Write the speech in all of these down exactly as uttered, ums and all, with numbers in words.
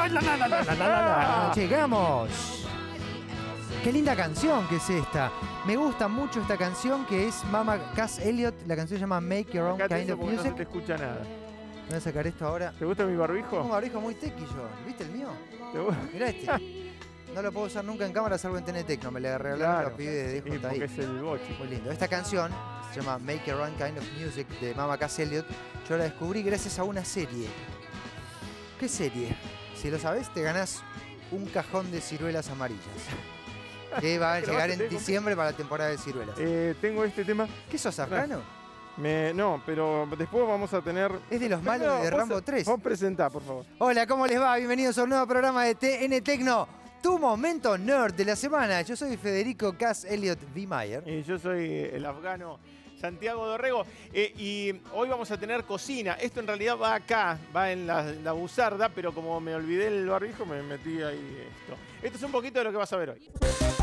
Llegamos. Qué linda canción que es esta. Me gusta mucho esta canción que es Mama Cass Elliot. La canción se llama Make Your Own Acá Kind of Music. No se te escucha nada. Voy a sacar esto ahora. ¿Te gusta mi barbijo? Un barbijo muy tequi yo. ¿Viste el mío? ¿Te Mirá este. No lo puedo usar nunca en cámara salvo en T N Tecno. Me la regalaron Claro. los pibes de D J ahí. Porque es el boche. Muy lindo. Esta canción se llama Make Your Own Kind of Music de Mama Cass Elliot. Yo la descubrí gracias a una serie. ¿Qué serie? Si lo sabes, te ganás un cajón de ciruelas amarillas. Que va a llegar en diciembre para la temporada de ciruelas. Eh, tengo este tema. ¿Qué sos, afgano? Me, no, pero después vamos a tener... Es de los malos no, de vos, Rambo tres. Vos presentá, por favor. Hola, ¿cómo les va? Bienvenidos a un nuevo programa de T N Tecno. Tu momento nerd de la semana. Yo soy Federico Cass Elliot V. Meyer. Y yo soy el afgano Santiago Dorrego. Eh, y hoy vamos a tener cocina. Esto en realidad va acá, va en la, la buzarda, pero como me olvidé el barbijo, me metí ahí esto. Esto es un poquito de lo que vas a ver hoy.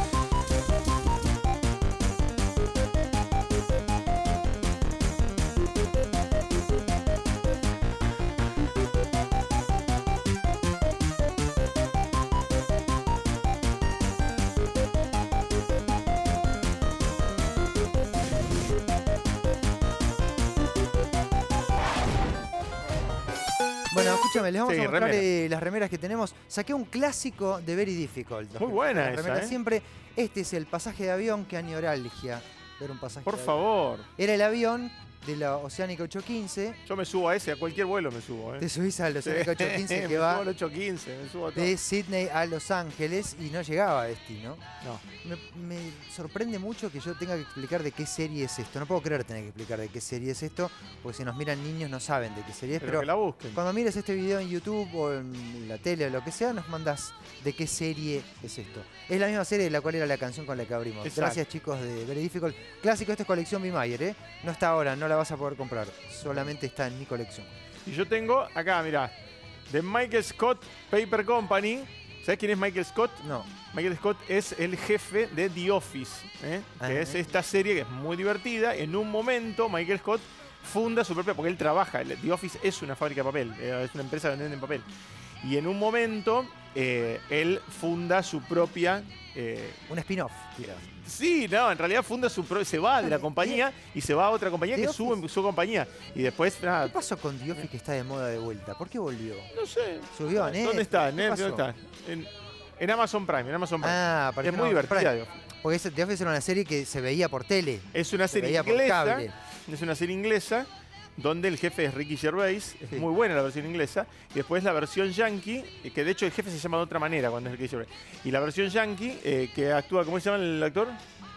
Bueno, escúchame, les vamos Sí, a mostrar remera. eh, las remeras que tenemos. Saqué un clásico de Very Difficult. Muy buena La esa, remera ¿eh? siempre. Este es el pasaje de avión que añoralgia. Ver un pasaje Por de avión. favor. Era el avión de la Oceánica ochocientos quince. Yo me subo a ese, a cualquier vuelo me subo. ¿eh? Te subís al Oceánica ochocientos quince me que subo va al ochocientos quince, me subo a todo. de Sydney a Los Ángeles y no llegaba a destino. No. Me, me sorprende mucho que yo tenga que explicar de qué serie es esto. No puedo creer tener que explicar de qué serie es esto, porque si nos miran niños no saben de qué serie es. Pero, Pero, que la busquen. cuando mires este video en YouTube o en la tele o lo que sea, nos mandas de qué serie es esto. Es la misma serie de la cual era la canción con la que abrimos. Exacto. Gracias, chicos de Very Difficult. Clásico, esto es colección B. Meyer, ¿eh? No está ahora, no la vas a poder comprar. Solamente está en mi colección. Y yo tengo acá, mirá, de Michael Scott Paper Company. ¿Sabés quién es Michael Scott? No. Michael Scott es el jefe de The Office, ¿eh? Ah, que es ¿eh? esta serie que es muy divertida. En un momento, Michael Scott funda su propia, porque él trabaja, el- The Office es una fábrica de papel, eh, es una empresa que vende papel. Y en un momento, eh, él funda su propia... eh, Un spin-off, tira. sí, no, en realidad funda su propia... Se va de la compañía y se va a otra compañía The que Office. sube su compañía. Y después, nada, ¿Qué pasó con The Office que está de moda de vuelta? ¿Por qué volvió? no sé. Subió a Netflix. ¿Dónde está? ¿Qué Netflix, pasó? ¿dónde está? En, en Amazon Prime, en Amazon Prime. Ah, es apareció muy en divertida. Prime. The Office. Porque ese- The Office era una serie que se veía por tele. Es una Se serie veía por inglesa. cable. Es una serie inglesa donde el jefe es Ricky Gervais. Es Sí. muy buena la versión inglesa. Y después la versión yankee, eh, que de hecho el jefe se llama de otra manera cuando es Ricky Gervais. Y la versión yankee, eh, que actúa, ¿cómo se llama el actor?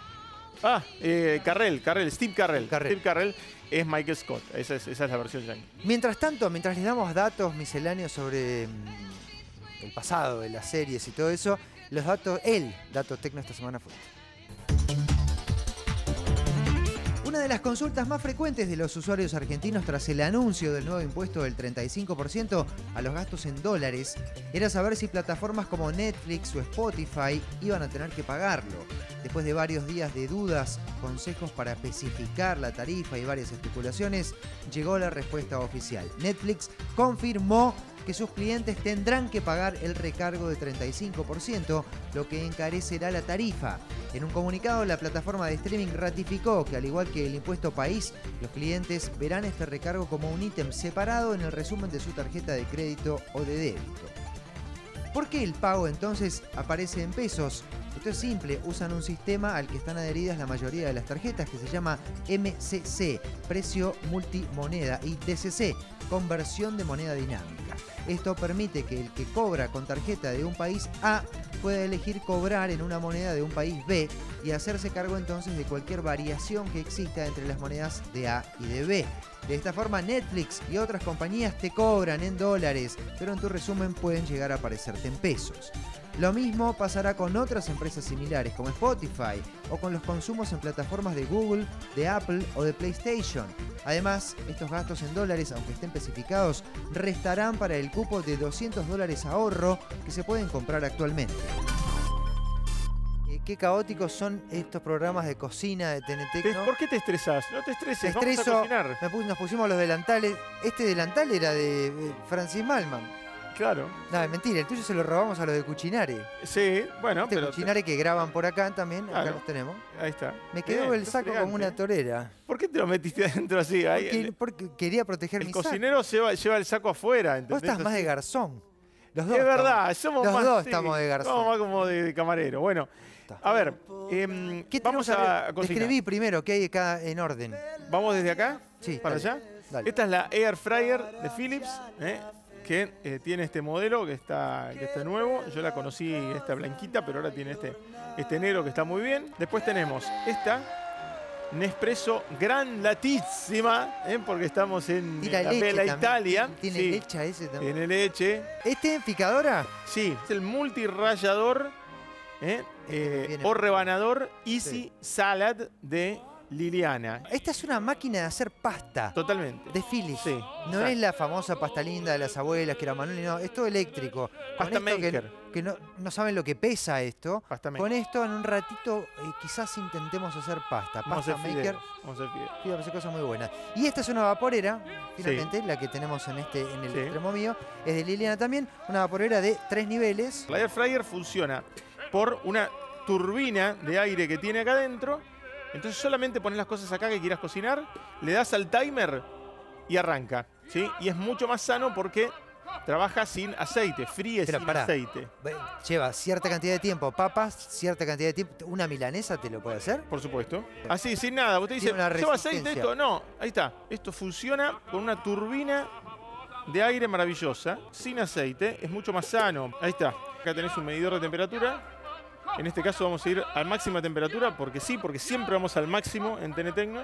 Ah, eh, Carrell, Carrell, Steve Carrell. Carrell. Steve Carrell es Michael Scott. Esa es, esa es la versión yankee. Mientras tanto, mientras les damos datos misceláneos sobre mm, el pasado de las series y todo eso, los datos, el dato tecno esta semana fue este. Una de las consultas más frecuentes de los usuarios argentinos tras el anuncio del nuevo impuesto del treinta y cinco por ciento a los gastos en dólares era saber si plataformas como Netflix o Spotify iban a tener que pagarlo. Después de varios días de dudas, consejos para especificar la tarifa y varias especulaciones, llegó la respuesta oficial. Netflix confirmó que sus clientes tendrán que pagar el recargo de treinta y cinco por ciento, lo que encarecerá la tarifa. En un comunicado, la plataforma de streaming ratificó que, al igual que el impuesto país, los clientes verán este recargo como un ítem separado en el resumen de su tarjeta de crédito o de débito. ¿Por qué el pago entonces aparece en pesos? Esto es simple, usan un sistema al que están adheridas la mayoría de las tarjetas que se llama M C C, precio multimoneda, y D C C, conversión de moneda dinámica. Esto permite que el que cobra con tarjeta de un país A pueda elegir cobrar en una moneda de un país B y hacerse cargo entonces de cualquier variación que exista entre las monedas de A y de B. De esta forma, Netflix y otras compañías te cobran en dólares, pero en tu resumen pueden llegar a aparecerte en pesos. Lo mismo pasará con otras empresas similares como Spotify o con los consumos en plataformas de Google, de Apple o de PlayStation. Además, estos gastos en dólares, aunque estén especificados, restarán para el cupo de doscientos dólares ahorro que se pueden comprar actualmente. Qué caóticos son estos programas de cocina de T N T, ¿no? ¿Por qué te estresás? No te estreses, Me vamos estreso, a cocinar. me pu- nos pusimos los delantales. Este delantal era de eh, Francis Malman. claro. No, es mentira, el tuyo se lo robamos a los de Cucinare. Sí, bueno, Este pero... Cucinare que graban por acá también, acá Claro. los tenemos. Ahí está. Me quedó Bien, el sos saco como elegante. una torera. ¿Por qué te lo metiste adentro así? Ahí, Porque, el porque quería proteger el mi saco. cocinero lleva, lleva el saco afuera, Vos ¿entendés? estás más Así. de garzón. Los dos Es estamos- verdad, somos los más... dos sí, estamos de garzón. Somos más como de, de camarero. Bueno, a ver, em, ¿Qué vamos tenemos a, arriba? a cocinar. Describí primero qué hay acá en orden. ¿Vamos desde acá? Sí, ¿Para dale, allá? dale. Esta es la Air Fryer de Philips, ¿eh? que eh, tiene este modelo que está, que está nuevo. Yo la conocí, esta blanquita, pero ahora tiene este, este negro que está muy bien. Después tenemos esta Nespresso Gran Latissima, ¿eh? porque estamos en Tira la leche Bella también. Italia. Tiene Sí, leche ese también. Tiene leche. ¿Este en picadora? Sí, es el multirrallador ¿eh? Este Eh, viene- o rebanador Easy Sí. Salad de Liliana. Esta es una máquina de hacer pasta. Totalmente. De Philips. Sí, No exacto. es la famosa pasta linda de las abuelas que era manual, no, es todo eléctrico. Con Pasta esto que- maker. Que, no, no saben lo que pesa esto. Pasta maker. Con esto en un ratito eh, quizás intentemos hacer pasta. Vamos a Pasta hacer maker, fideos. Vamos a hacer fideos. sí, hace cosas muy buenas. Y esta es una vaporera, finalmente, la que tenemos en este en el Sí. extremo mío. Es de Liliana también, una vaporera de tres niveles. La Air Fryer funciona por una turbina de aire que tiene acá adentro. Entonces solamente pones las cosas acá que quieras cocinar, le das al timer y arranca, ¿sí? Y es mucho más sano porque trabaja sin aceite, fríe Pero sin pará. aceite. Ve- Lleva cierta cantidad de tiempo, papas, cierta cantidad de tiempo. ¿Una milanesa te lo puede hacer? Por supuesto. Así, sin nada. Usted dice, Tiene una ¿lleva aceite resistencia. esto? No, ahí está. Esto funciona con una turbina de aire maravillosa, sin aceite. Es mucho más sano. Ahí está. Acá tenés un medidor de temperatura. En este caso vamos a ir a máxima temperatura, porque sí, porque siempre vamos al máximo en T N Tecno.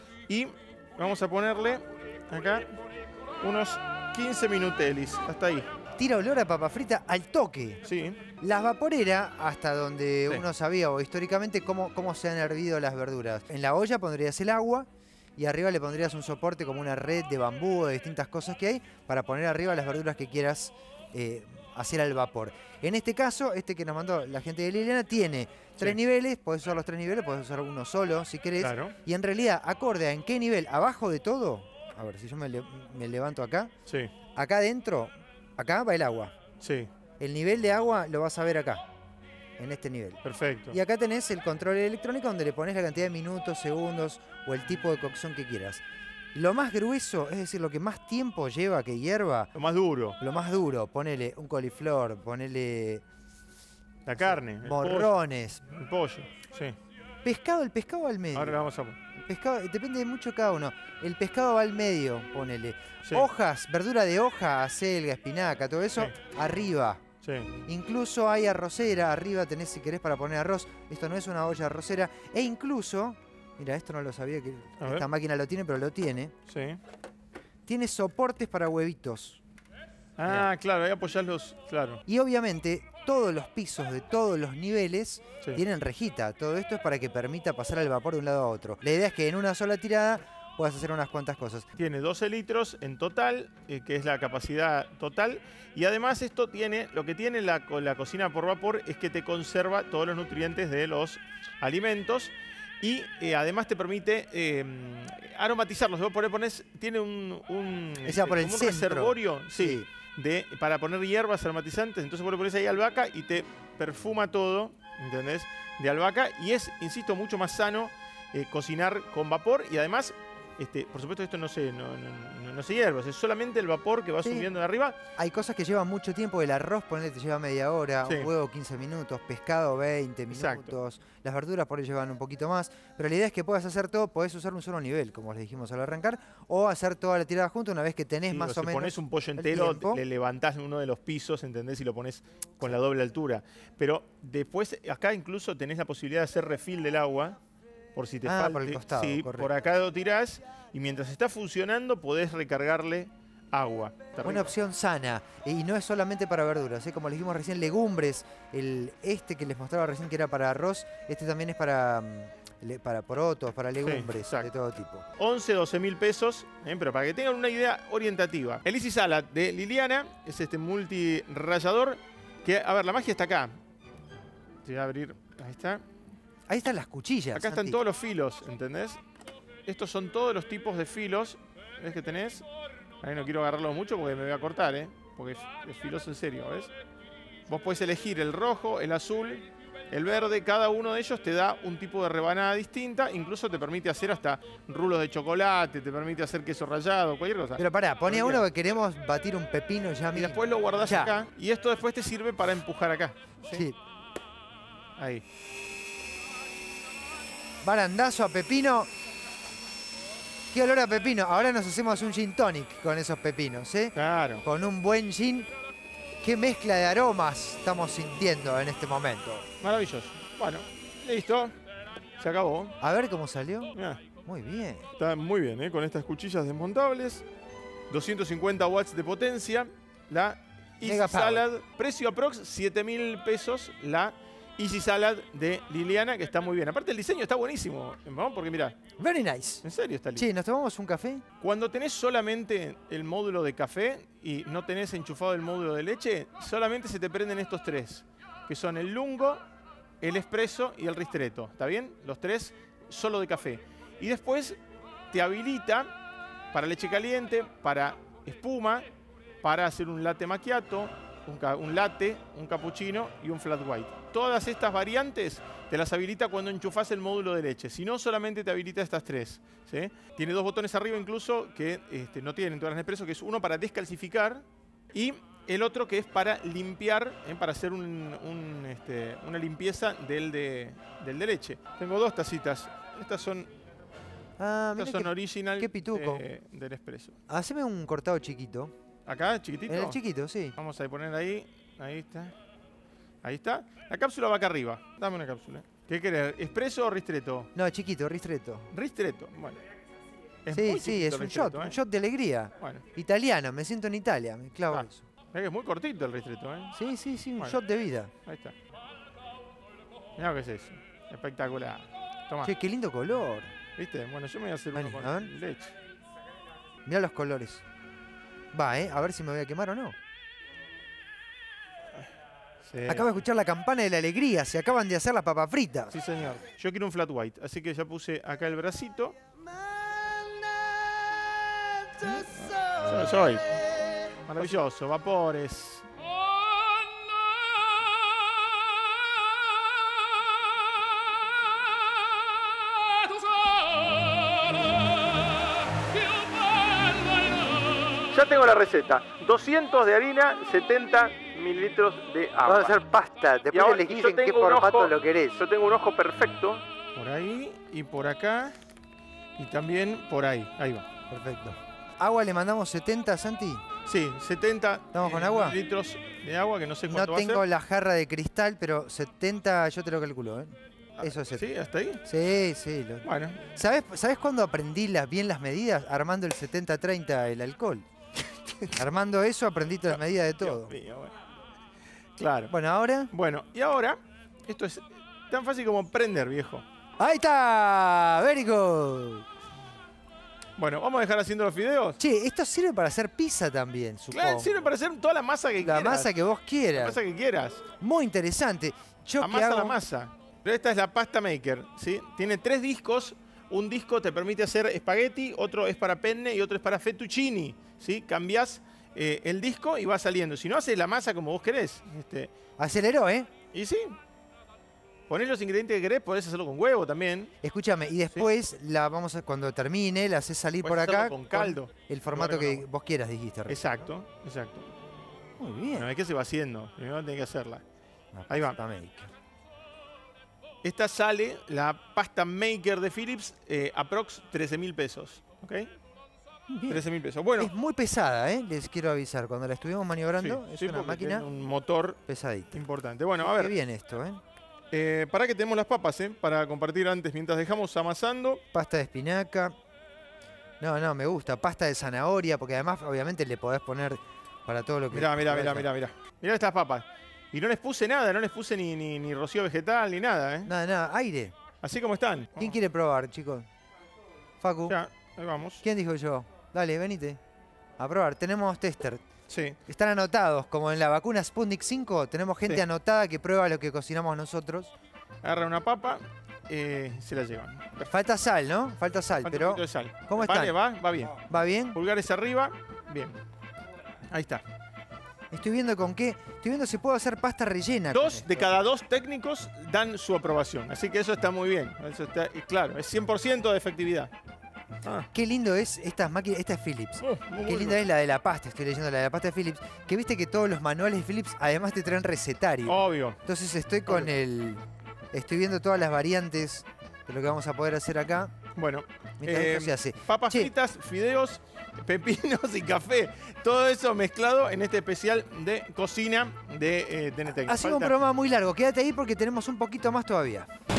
Y vamos a ponerle acá unos quince minutelis. Hasta ahí. Tira olor a papa frita al toque. Sí. Las vaporeras, hasta donde Sí. uno sabía o históricamente cómo, cómo se han hervido las verduras. En la olla pondrías el agua y arriba le pondrías un soporte como una red de bambú o de distintas cosas que hay para poner arriba las verduras que quieras eh, hacer al vapor. En este caso, este que nos mandó la gente de Liliana tiene tres Sí. niveles, podés usar los tres niveles, podés usar uno solo si querés. Claro. Y en realidad, acorde a en qué nivel, abajo de todo, a ver si yo me, le- me levanto acá, Sí. acá adentro, acá va el agua. Sí. El nivel de agua lo vas a ver acá, en este nivel. Perfecto. Y acá tenés el control electrónico donde le pones la cantidad de minutos, segundos o el tipo de cocción que quieras. Lo más grueso, es decir, lo que más tiempo lleva que hierva, Lo más duro. lo más duro, ponele un coliflor, ponele La carne. El pollo. morrones, El pollo. Sí. pescado, el pescado va al medio. Ahora la vamos a poner. El pescado, depende mucho de cada uno. El pescado va al medio, ponele. Sí. Hojas, verdura de hoja, acelga, espinaca, todo eso, Sí. arriba. Sí. Incluso hay arrocera, arriba tenés si querés para poner arroz. Esto no es una olla arrocera. E incluso, mira, esto no lo sabía que A esta ver. máquina lo tiene, pero lo tiene. Sí. Tiene soportes para huevitos. Ah, claro, ahí apoyás los. Claro. Y obviamente todos los pisos de todos los niveles Sí. tienen rejita. Todo esto es para que permita pasar el vapor de un lado a otro. La idea es que en una sola tirada puedas hacer unas cuantas cosas. Tiene doce litros en total, eh, que es la capacidad total. Y además esto tiene, lo que tiene la, co- la cocina por vapor es que te conserva todos los nutrientes de los alimentos. Y eh, además te permite eh, aromatizarlos. Vos por ahí pones, tiene un, un, Esa por el como un centro. reservorio, sí, de, para poner hierbas aromatizantes. Entonces vos le pones ahí albahaca y te perfuma todo, ¿entendés? De albahaca. Y es, insisto, mucho más sano eh, cocinar con vapor. Y además, este, por supuesto, esto no se, no, no, no- no se hierve. Es solamente el vapor que va Sí. subiendo de arriba. Hay cosas que llevan mucho tiempo. El arroz, ponele, te lleva media hora. Sí. Un huevo, quince minutos. Pescado, veinte Exacto. minutos. Las verduras por ahí llevan un poquito más. Pero la idea es que puedas hacer todo. Podés usar un solo nivel, como les dijimos al arrancar. O hacer toda la tirada junta una vez que tenés Sí, más o o si menos. pones un pollo el entero, tiempo. le levantás uno de los pisos, ¿entendés? Y lo pones con la doble altura. Pero después, acá incluso tenés la posibilidad de hacer refill del agua. Por si te Ah, falta. por el costado, Sí, correcto. por acá lo tirás. Y mientras está funcionando, podés recargarle agua. Está Buena rico. opción sana. Y no es solamente para verduras, ¿eh? Como les dijimos recién, legumbres. El, este que les mostraba recién que era para arroz, este también es para, mm, le- para porotos, para legumbres de exacto. todo tipo. once, doce mil pesos, ¿eh? Pero para que tengan una idea orientativa. El Easy Salad de Liliana es este multirrallador que, a ver, la magia está acá. Te voy a abrir, ahí está. Ahí están las cuchillas. Acá están Santi. todos los filos, ¿entendés? Estos son todos los tipos de filos. ¿Ves que tenés? Ahí no quiero agarrarlo mucho porque me voy a cortar, ¿eh? porque es, es filoso en serio, ¿ves? Vos podés elegir el rojo, el azul, el verde. Cada uno de ellos te da un tipo de rebanada distinta. Incluso te permite hacer hasta rulos de chocolate, te permite hacer queso rallado, cualquier cosa. Pero pará, pone a uno que queremos batir un pepino ya Y mismo. después lo guardás Ya. acá. Y esto después te sirve para empujar acá. ¿Sí? Sí. Ahí. Barandazo a pepino. Qué olor a pepino. Ahora nos hacemos un gin tonic con esos pepinos, ¿eh? Claro. Con un buen gin. Qué mezcla de aromas estamos sintiendo en este momento. Maravilloso. Bueno, listo. Se acabó. A ver cómo salió. Mirá, Muy bien. está muy bien, ¿eh? Con estas cuchillas desmontables. doscientos cincuenta watts de potencia. La Easy Mega Power. Salad. Precio aprox siete mil pesos. La Easy Salad de Liliana, que está muy bien. Aparte el diseño está buenísimo, ¿no? Porque mirá, Very nice. en serio está lindo. Che, ¿nos tomamos un café? Cuando tenés solamente el módulo de café y no tenés enchufado el módulo de leche, solamente se te prenden estos tres, que son el lungo, el espresso y el ristretto. ¿Está bien? Los tres solo de café. Y después te habilita para leche caliente, para espuma, para hacer un latte macchiato, un, ca- un latte, un cappuccino y un flat white. Todas estas variantes te las habilita cuando enchufás el módulo de leche. Si no, solamente te habilita estas tres. ¿Sí? Tiene dos botones arriba incluso que este, no tienen todas las Nespresso, que es uno para descalcificar y el otro que es para limpiar, ¿eh? Para hacer un, un, este, una limpieza del de, del de leche. Tengo dos tacitas. Estas son, Ah, estas mirá son que- original qué pituco. de- del Espresso. Haceme un cortado chiquito. Acá, chiquitito. En el chiquito, sí. Vamos a poner ahí. Ahí está. Ahí está. La cápsula va acá arriba. Dame una cápsula. ¿Qué querés? ¿Espresso o ristretto? No, chiquito, ristretto. Ristretto. Bueno. Es Sí, muy sí, chiquito es el un ristretto, shot, ¿eh? un shot de alegría. Bueno. Italiano, me siento en Italia, me clavo Ah. eso. Mirá que es muy cortito el ristretto, ¿eh? Sí, sí, sí, un Bueno. shot de vida. Ahí está. Mirá lo que es eso. Espectacular. Tomá. Che, qué lindo color. ¿Viste? Bueno, yo me voy a hacer Vení, uno a con ver. leche. Mirá los colores. Va, ¿eh? A ver si me voy a quemar o no. Sí. Acabo de escuchar la campana de la alegría. Se acaban de hacer las papas fritas. Sí, señor. Yo quiero un flat white, así que ya puse acá el bracito. Yo soy. Maravilloso, vapores. Ya tengo la receta. doscientos de harina, setenta mililitros de agua. Vamos a hacer pasta. Después Y ahora- elegís y yo en qué tengo un formato ojo- lo querés. Yo tengo un ojo perfecto. Por ahí y por acá. Y también por ahí. Ahí va. Perfecto. Agua le mandamos setenta, Santi. Sí, setenta ¿Estamos con agua? litros de agua, que no sé No cuánto va a tengo ser. la jarra de cristal, pero setenta yo te lo calculo, ¿eh? Ah, Eso es ¿Sí? ¿Hasta ahí? Sí, sí. lo- Bueno. ¿Sabés, ¿Sabés cuándo aprendí las, bien las medidas? Armando el setenta treinta el alcohol. Armando eso aprendí todas las medidas de todo. Dios mío, bueno. Claro. Bueno, ahora... Bueno, y ahora, esto es tan fácil como prender, viejo. ¡Ahí está! ¡Very good! Bueno, vamos a dejar haciendo los fideos. Che, esto sirve para hacer pizza también, supongo. Claro, sirve para hacer toda la masa que la quieras. masa que vos La quieras. masa que quieras. Muy interesante. Yo que Amasa hago... la masa. Pero esta es la pasta maker, ¿sí? Tiene tres discos. Un disco te permite hacer espagueti, otro es para penne y otro es para fettuccini, ¿sí? Cambiás eh, el disco y va saliendo. Si no, haces la masa como vos querés. Este, Aceleró, ¿eh? y sí. Ponés los ingredientes que querés, podés hacerlo con huevo también. Escúchame, y después la vamos a, cuando termine, la haces salir Podés por acá hacerlo con caldo. el formato lugar de que con agua. vos quieras, dijiste. recién. Exacto, exacto. Muy bien. Bueno, es que se va haciendo. Primero tenés que hacerla. Una ahí va. pasta maker. Esta sale, la pasta maker de Philips, eh, aprox trece mil pesos. ¿Ok? Bien. trece mil pesos. Bueno, Es muy pesada, ¿eh? Les quiero avisar. Cuando la estuvimos maniobrando, sí, es sí, una porque máquina tiene un motor pesadita. importante. Bueno, a Qué ver, bien esto, ¿eh? eh, para que tenemos las papas, ¿eh? Para compartir antes, mientras dejamos amasando. Pasta de espinaca. No, no, me gusta. Pasta de zanahoria, porque además, obviamente, le podés poner para todo lo que... Mirá, mirá, que mirá, vaya. mirá, mirá. Mirá estas papas. Y no les puse nada, no les puse ni, ni, ni rocío vegetal, ni nada, ¿eh? Nada, nada, aire. Así como están. ¿Quién quiere probar, chicos? Facu. Ya, ahí vamos. ¿Quién dijo yo? Dale, venite. A probar. Tenemos tester. Sí. Están anotados, como en la vacuna Sputnik cinco, tenemos gente Sí. anotada que prueba lo que cocinamos nosotros. Agarra una papa, eh, se la llevan. Perfecto. Falta sal, ¿no? Falta sal, Falta un pero poquito de sal. ¿cómo Vale, están? va, va bien. ¿va bien? Pulgares arriba, bien. Ahí está. Estoy viendo con qué. Estoy viendo si puedo hacer pasta rellena. con Dos esto. de cada dos técnicos dan su aprobación. Así que eso está muy bien. Eso está, y claro, es cien por ciento de efectividad. Ah. Qué lindo es estas máquinas. Esta es Philips. Oh, muy Qué bueno. linda es la de la pasta. Estoy leyendo la de la pasta de Philips. Que viste que todos los manuales de Philips además te traen recetario. Obvio. Entonces estoy con Obvio. el. Estoy viendo todas las variantes de lo que vamos a poder hacer acá. Bueno, Mientras eh, esto se hace. papas Che. fritas, fideos, pepinos y café. Todo eso mezclado en este especial de cocina de eh, T N T. Ha sido un Falta- programa muy largo. Quédate ahí porque tenemos un poquito más todavía.